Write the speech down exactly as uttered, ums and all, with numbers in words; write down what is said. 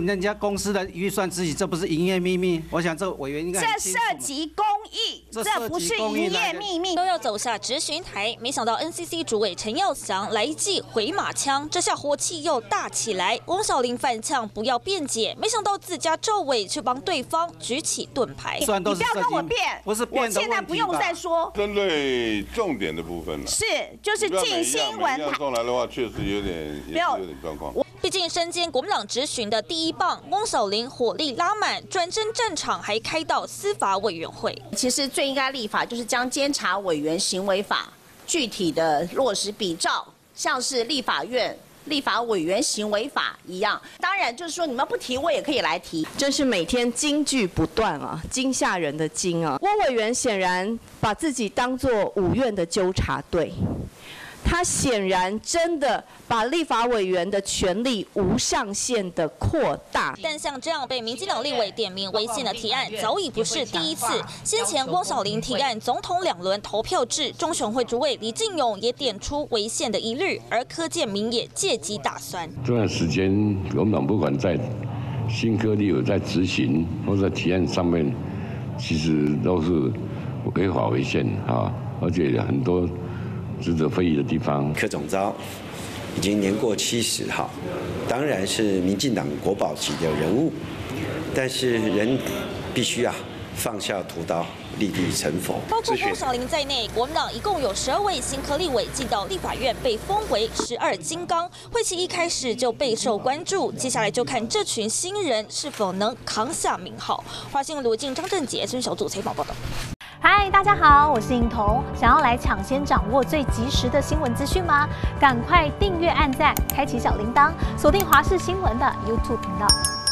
人家公司的预算自己，这不是营业秘密？我想这委员应该这涉及公益，这不是营业秘密。 都要走下质询台，没想到 N C C 主委陈耀祥来一记回马枪，这下火气又大起来。翁小玲反呛不要辩解，没想到自家赵委却帮对方举起盾牌。 你不要跟我辩， 不是辩的问题吧， 我现在不用再说。 针对重点的部分了， 是就是进新闻台送来的话，确实有点也是有点状况。 毕竟身兼国民党质询的第一棒，翁小玲火力拉满，转战战场还开到司法委员会。 其实最应该立法就是将监察委员行为法具体的落实比照，像是立法院立法委员行为法一样。当然就是说你们不提，我也可以来提。 真是每天金句不断啊，惊吓人的惊啊！翁委员显然把自己当作五院的纠察队。他显然真的把立法委员的权力无上限的扩大， 但像这样被民进党立委点名违宪的提案，早已不是第一次。先前翁小玲提案总统两轮投票制，中选会主委李进勇也点出违宪的疑虑，而柯建铭也借机打酸。 这段时间，国民党不管在新科立有在执行或者提案上面，其实都是违法违宪啊，而且很多值得非议的地方。 柯总召已经年过七十，哈，当然是民进党国宝级的人物，但是人必须啊放下屠刀，立地成佛。 包括翁小玲在内，国民党一共有十二位新科立委进到立法院，被封为十二金刚。会期一开始就备受关注，接下来就看这群新人是否能扛下名号。华新闻罗静、张正杰、孙小组采访报道。 嗨，大家好，我是颖彤。想要来抢先掌握最及时的新闻资讯吗？赶快订阅、按赞、开启小铃铛，锁定华视新闻的 YouTube 频道。